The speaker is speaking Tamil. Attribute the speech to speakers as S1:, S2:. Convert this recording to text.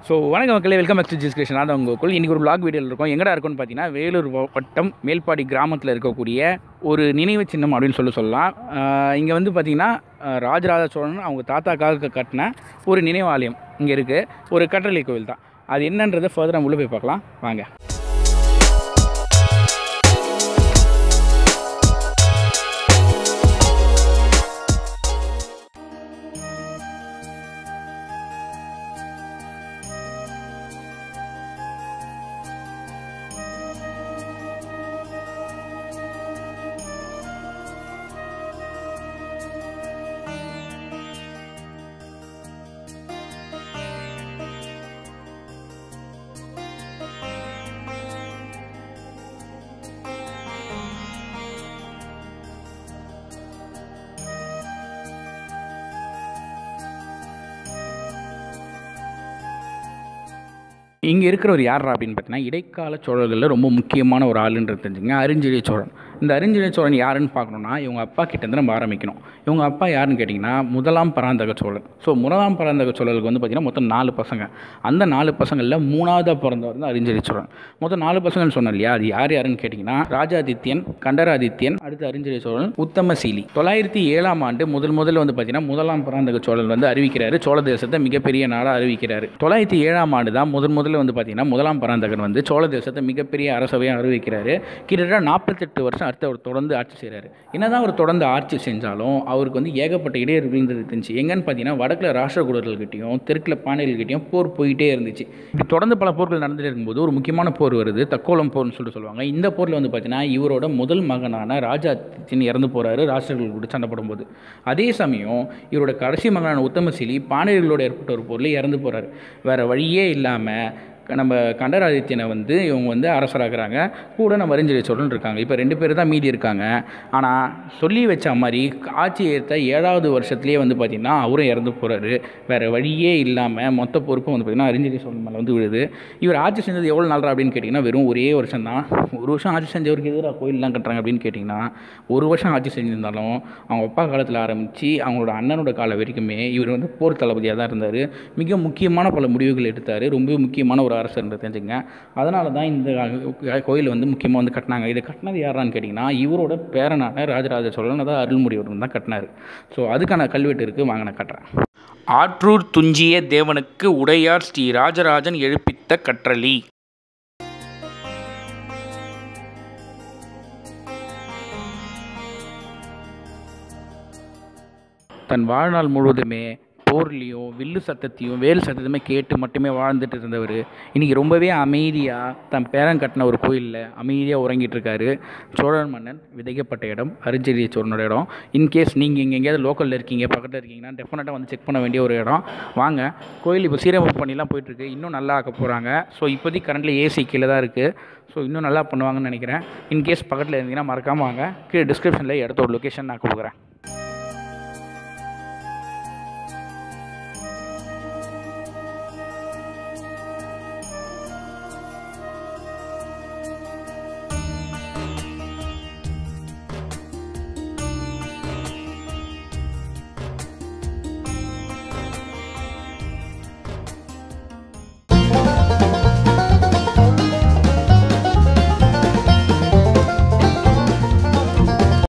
S1: ஸோ வணக்கம் மக்களே, வெல்கம் பேக் டு ஜிஸ் கிரியேஷன். நான் தான் உங்கள் இன்றைக்கி ஒரு vlog வீடியோவில் இருக்கும். எங்கடா இருக்குன்னு பார்த்தீங்கன்னா, வேலூர் வட்டம் மேல்பாடி கிராமத்தில் இருக்கக்கூடிய ஒரு நினைவு சின்னம் அப்படின்னு சொல்லலாம். இங்கே வந்து பார்த்திங்கன்னா ராஜராஜ சோழன் அவங்க தாத்தாக்காக கட்டின ஒரு நினைவாலயம் இங்கே இருக்குது. ஒரு கற்றளை கோவில் தான். அது என்னன்றதை ஃபர்தர் நம்ம உள்ளே போய் பார்க்கலாம் வாங்க. இங்கே இருக்கிறவர் யாரா அப்படின்னு பார்த்தீங்கன்னா, இடைக்கால சோழர்களில் ரொம்ப முக்கியமான ஒரு ஆளுன்றது தெரிஞ்சுங்க, அரிஞ்சய சோழன். இந்த அரிஞ்சய சோழன் யாருன்னு பார்க்கணுன்னா, இவங்க அப்பா கிட்டேருந்து நம்ம ஆரம்பிக்கணும். இவங்க அப்பா யாருன்னு கேட்டிங்கன்னா, முதலாம் பராந்தக சோழன். ஸோ முதலாம் பராந்தக சோழருக்கு வந்து பார்த்திங்கன்னா மொத்தம் 4 பசங்க. அந்த 4 பசங்களில் 3ஆவதாக பிறந்தவர் தான் அரிஞ்சய சோழன். மொத்தம் 4 பசங்கள்னு சொன்னோம் இல்லையா, அது யாருன்னு கேட்டிங்கன்னா, ராஜாதித்யன், கண்டராதித்யன், அடுத்து அரிஞ்சய சோழன், உத்தமசீலி. 907ஆம் ஆண்டு முதல்ல வந்து பார்த்திங்கன்னா முதலாம் பராந்தக சோழன் வந்து அறிவிக்கிறாரு, சோழ தேசத்தை மிகப்பெரிய நாடாக அறிவிக்கிறாரு. 907ஆம் ஆண்டு தான் முதல்ல வந்து பார்த்தீங்கன்னா முதலாம் பராந்தகன் வந்து சோழ தேசத்தை மிகப்பெரிய அரசவையாக அறிவிக்கிறாரு. கிட்டத்தட்ட 48 வருஷம் அடுத்து அவர் தொடர்ந்து ஆட்சி செய்கிறாரு. என்னதான் அவர் தொடர்ந்து ஆட்சி செஞ்சாலும் அவருக்கு வந்து ஏகப்பட்ட இடையூறுகள் இருந்துச்சு. எங்கன்னு பார்த்தீங்கன்னா, வடக்கில் ராஷ்டிரகூடர்கள்கிட்டையும் தெற்கில் பாண்டியர்கள்கிட்டையும் போர் போயிட்டே இருந்துச்சு. இப்படி தொடர்ந்து பல போர்கள் நடந்துகிட்டே இருக்கும்போது ஒரு முக்கியமான போர் வருது, தக்கோலம் போர்னு சொல்லுவாங்க. இந்த போரில் வந்து பார்த்தீங்கன்னா இவரோட முதல் மகனான ராஜாதித்யன் இறந்து போகிறாரு ராஷ்டிரர்கள் கூட சண்டை போடும்போது. அதே சமயம் இவரோட கடைசி மகனான உத்தமசீலி பாண்டியர்களோட ஏற்பட்ட ஒரு போரில் இறந்து போகிறாரு. வேறு வழியே இல்லாமல் நம்ம கண்டராதித்யனை வந்து இவங்க வந்து அரசராகிறாங்க. கூட நம்ம அரிஞ்சய சோழன் இருக்காங்க. இப்போ 2 பேர் தான் மீதி இருக்காங்க. ஆனால் சொல்லி வச்ச மாதிரி ஆட்சி ஏற்ற 7வது வருஷத்துலேயே வந்து பார்த்திங்கன்னா அவரும் இறந்து போகிறாரு. வேறு வழியே இல்லாமல் மொத்த பொறுப்பும் வந்து பார்த்திங்கன்னா அரிஞ்சய சோழன் மேலே வந்து விழுது. இவர் ஆட்சி செஞ்சது எவ்வளோ நாள் அப்படின்னு கேட்டிங்கன்னா, வெறும் ஒரே வருஷம் தான். ஒரு வருஷம் ஆட்சி செஞ்சவருக்கு எதிராக கோயிலெலாம் கட்டுறாங்க அப்படின்னு கேட்டிங்கன்னா, ஒரு வருஷம் ஆட்சி செஞ்சிருந்தாலும் அவங்க அப்பா காலத்தில் ஆரம்பித்து அவங்களோட அண்ணனோட காலம் வரைக்குமே இவர் வந்து போர் தளபதியாக தான் இருந்தார். மிக முக்கியமான பல முடிவுகள் எடுத்தார். ரொம்ப முக்கியமான ஒரு அரசர் தெரிஞ்சுங்க. அதனால தான் இந்த கோயில் வந்து முக்கியமாக வந்து கட்டினாங்க. இதை கட்டினது யாரான்னு கேட்டிங்கன்னா, இவரோட பேரனான ராஜராஜ சோழன், அதாவது அருள்மொழிவர்மன் தான் கட்டினார். ஸோ அதுக்கான கல்வெட்டு இருக்குது, வாங்க நான் கட்டுறேன். ஆற்றூர் துஞ்சிய தேவனுக்கு உடையார் ஸ்ரீ ராஜராஜன் எழுப்பித்த கற்றளி. தன் வாழ்நாள் முழுவதுமே போர்லேயும் வில்லு சத்தத்தையும் வேல் சத்தத்தையுமே கேட்டு மட்டுமே வாழ்ந்துட்டு இருந்தவர் இன்றைக்கி ரொம்பவே அமைதியாக தன் பேரன் கட்டின ஒரு கோயிலில் அமைதியாக உறங்கிட்டு இருக்காரு. சோழன் மன்னன் விதைக்கப்பட்ட இடம் அரிஞ்சய சோழனோட இடம். இன்கேஸ் நீங்கள் இங்கே எங்கேயாவது லோக்கலில் இருக்கீங்க, பக்கத்தில் இருக்கீங்கன்னா டெஃபினட்டாக வந்து செக் பண்ண வேண்டிய ஒரு இடம். வாங்க, கோயில் இப்போ சீரமைப்பு பண்ணிலாம் போயிட்டுருக்கு, இன்னும் நல்லா ஆக்க போகிறாங்க. ஸோ இப்போதைக்கு கரண்ட்டில் ஏசி கீழே தான் இருக்குது. ஸோ இன்னும் நல்லா பண்ணுவாங்கன்னு நினைக்கிறேன். இன்கேஸ் பக்கத்தில் இருந்தீங்கன்னா மறக்காமல் வாங்க. கீழே டிஸ்கிரிப்ஷனில் இடத்தோட லொக்கேஷன் நான் கொடுக்குறேன்.